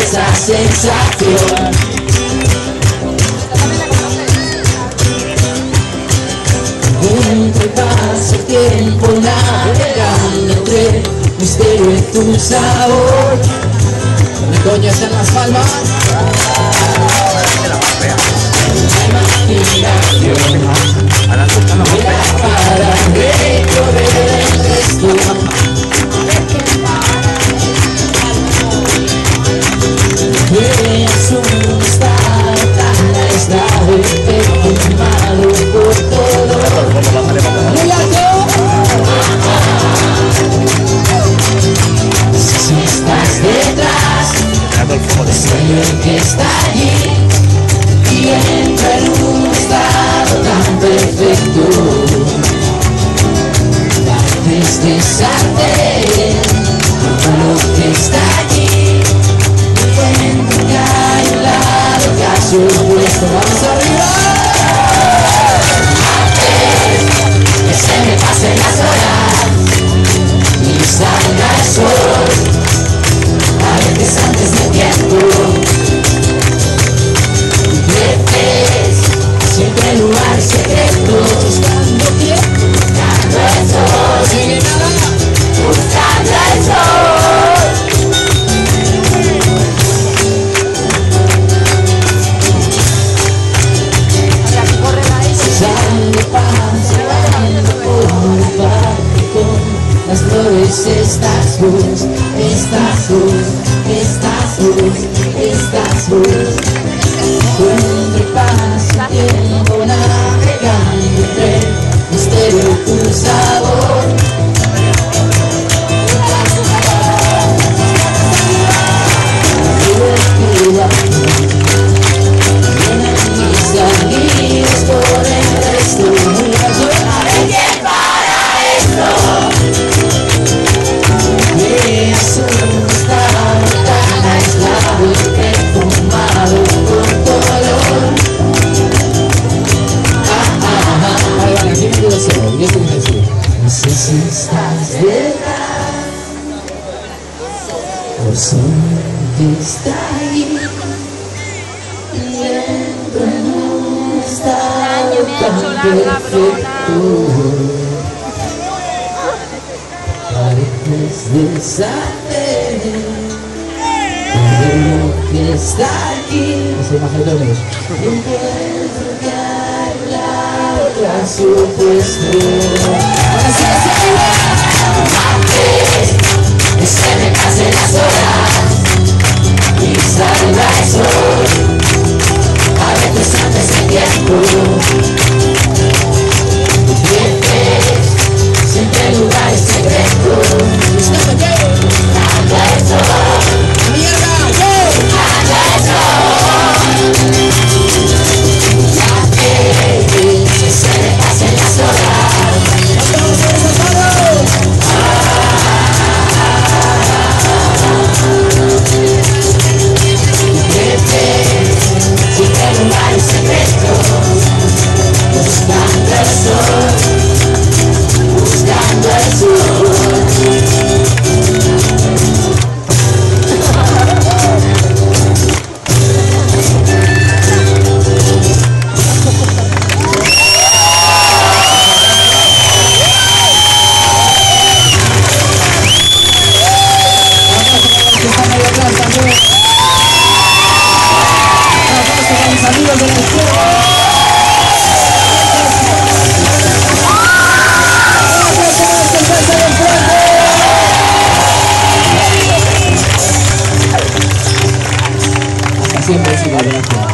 esa sensación. Entre pasa el tiempo navegando entre misterio y tu sabor. ¿Dónde coño están las palmas? La imaginación mira para recorrer el resto. Es un estado tan aislado y perfumado por todo. Si estás detrás, sé que está allí y entra en un estado tan perfecto. Pareces saber lo que está allí y entra en lado casi opuesto. Vamos arriba. Que se me pasen las horas y salga el sol, a veces antes de tiempo. Creces siempre en lugares secretos, buscando el sol, sigue nada, buscando el sol. Sale paseando por el parque con las flores, estás vos, estás vos, estás vos, estás vos. Entre pasa tiempo navegando entre misterio y tu sabor. Divertida, vienen mis amigos por el resto. ¿Hay quien para esto? Es un estado tan aislado y perfumado por color. Ahí van, aquí me quedo solo, yo tengo que decir. No sé si estás detrás o solo está ahí y entro en un estado tan perfecto. Pareces de saber lo que está aquí. Esa imagen de Dios. Y encuentro que hay la otra supuesto. Que se me pasen las horas y salga el sol, a veces antes de tiempo. Siempre en lugares secretos, buscando el sol. ¡Mierda! ¡Buscando el sol! Ya que se me pasen las horas. ¡Vamos a desatados! Siempre en lugares secretos, buscando el sol. Buscando el sol. Amigos de la izquierda. Siempre, gracias.